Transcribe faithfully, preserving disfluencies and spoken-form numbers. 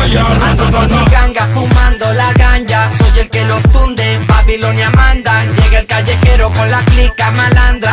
Ando con mi ganga fumando la ganja, soy el que los tunde, Babilonia manda. Llega el callejero con la clica malandra.